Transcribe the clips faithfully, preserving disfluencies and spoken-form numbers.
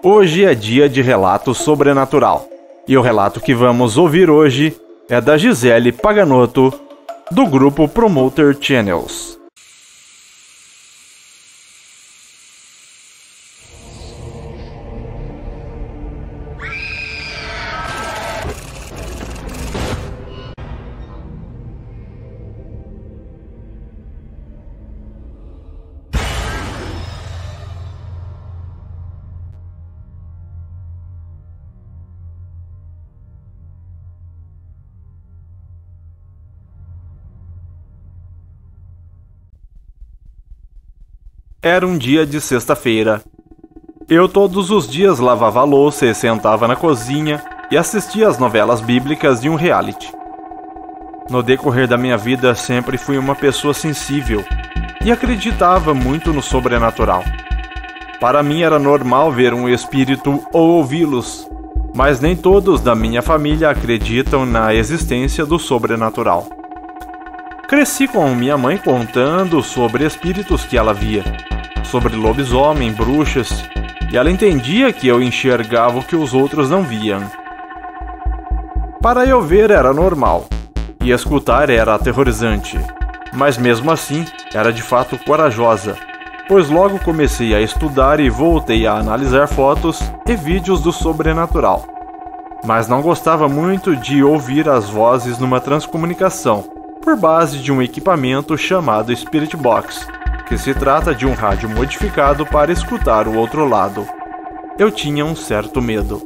Hoje é dia de relato sobrenatural, e o relato que vamos ouvir hoje é da Gisele Paganotto, do grupo Promoter Channels. Era um dia de sexta-feira. Eu todos os dias lavava a louça e sentava na cozinha e assistia às novelas bíblicas e um reality. No decorrer da minha vida sempre fui uma pessoa sensível e acreditava muito no sobrenatural. Para mim era normal ver um espírito ou ouvi-los, mas nem todos da minha família acreditam na existência do sobrenatural. Cresci com minha mãe contando sobre espíritos que ela via, sobre lobisomem, bruxas, e ela entendia que eu enxergava o que os outros não viam. Para eu ver era normal, e escutar era aterrorizante, mas mesmo assim era de fato corajosa, pois logo comecei a estudar e voltei a analisar fotos e vídeos do sobrenatural. Mas não gostava muito de ouvir as vozes numa transcomunicação, por base de um equipamento chamado Spirit Box, que se trata de um rádio modificado para escutar o outro lado. Eu tinha um certo medo.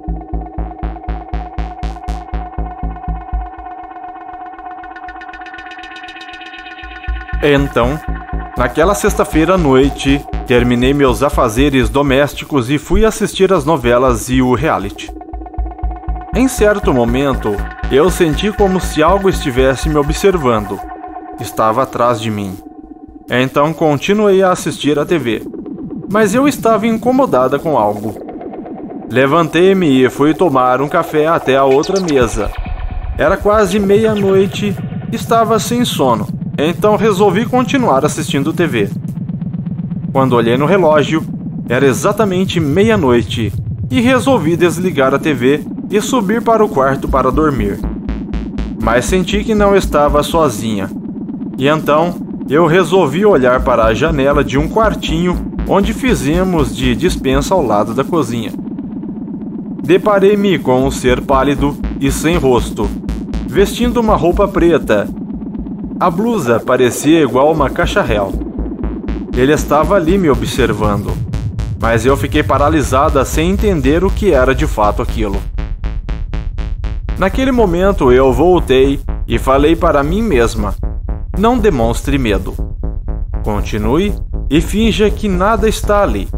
Então, naquela sexta-feira à noite, terminei meus afazeres domésticos e fui assistir as novelas e o reality. Em certo momento, eu senti como se algo estivesse me observando. Estava atrás de mim. Então continuei a assistir a T V, mas eu estava incomodada com algo. Levantei-me e fui tomar um café até a outra mesa. Era quase meia-noite, estava sem sono, então resolvi continuar assistindo T V. Quando olhei no relógio, era exatamente meia-noite e resolvi desligar a T V e subir para o quarto para dormir. Mas senti que não estava sozinha, e então eu resolvi olhar para a janela de um quartinho onde fizemos de despensa ao lado da cozinha. Deparei-me com um ser pálido e sem rosto, vestindo uma roupa preta. A blusa parecia igual uma cacharel. Ele estava ali me observando, mas eu fiquei paralisada sem entender o que era de fato aquilo. Naquele momento eu voltei e falei para mim mesma: não demonstre medo. Continue e finja que nada está ali.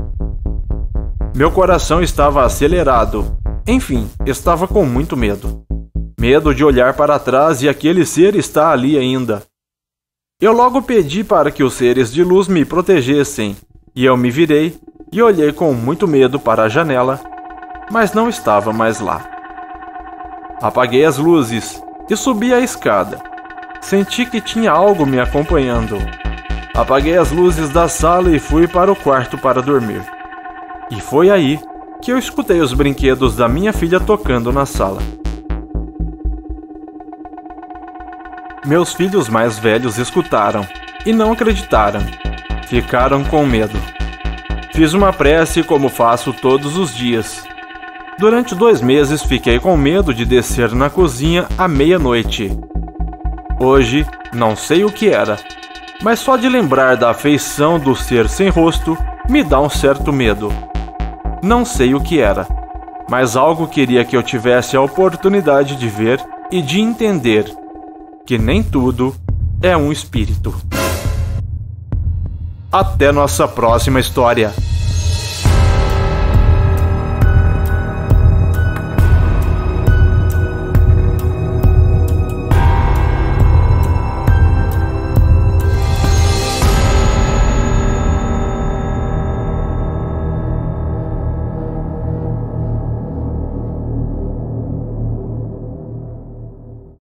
Meu coração estava acelerado. Enfim, estava com muito medo. Medo de olhar para trás e aquele ser está ali ainda. Eu logo pedi para que os seres de luz me protegessem, e eu me virei e olhei com muito medo para a janela, mas não estava mais lá. Apaguei as luzes e subi a escada. Senti que tinha algo me acompanhando. Apaguei as luzes da sala e fui para o quarto para dormir. E foi aí que eu escutei os brinquedos da minha filha tocando na sala. Meus filhos mais velhos escutaram e não acreditaram. Ficaram com medo. Fiz uma prece como faço todos os dias. Durante dois meses fiquei com medo de descer na cozinha à meia-noite. Hoje, não sei o que era, mas só de lembrar da afeição do ser sem rosto me dá um certo medo. Não sei o que era, mas algo queria que eu tivesse a oportunidade de ver e de entender que nem tudo é um espírito. Até nossa próxima história!